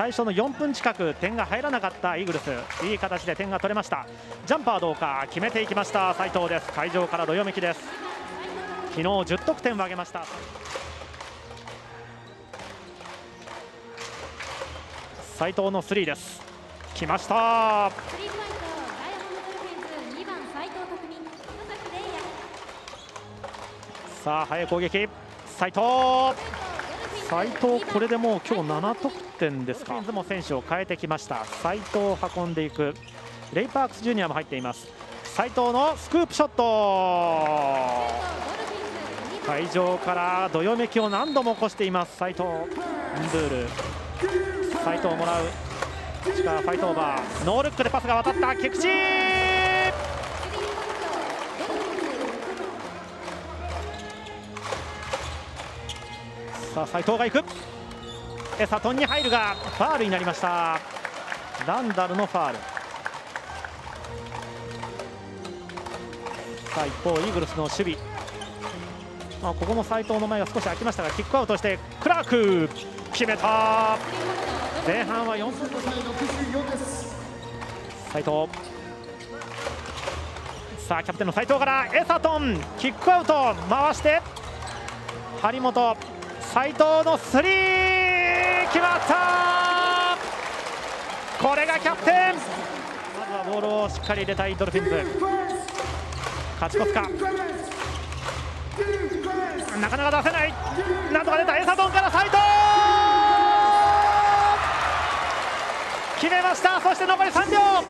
最初の4分近く点が入らなかったイーグルス、いい形で点が取れました。ジャンパーどうか、決めていきました斉藤です。会場からどよめきです。昨日10得点を挙げました。斉藤のスリーです。来ました。さあ速い攻撃、斉藤これでもう今日7得点ですか。も選手を変えてきました。斉藤を運んでいくレイ・パークスジュニアも入っています。斉藤のスクープショット、会場からどよめきを何度も起こしています斉藤。ンドゥール、斉藤もらう、力ファイトオーバー、ノールックでパスが渡った、菊池、さあ斉藤が行く、エサトンに入るがファールになりました。ランダルのファール。さあ一方イーグルスの守備、ここも斉藤の前が少し空きましたが、キックアウトしてクラーク決めた。前半は4分の斉藤、さあキャプテンの斉藤からエサトン、キックアウト回して張本、斉藤のスリー決まった。これがキャプテン。まずはボールをしっかり入れたいドルフィンズ。勝ち越すか、なかなか出せない、なんとか出た、エサトンから斉藤決めました。そして残り3秒。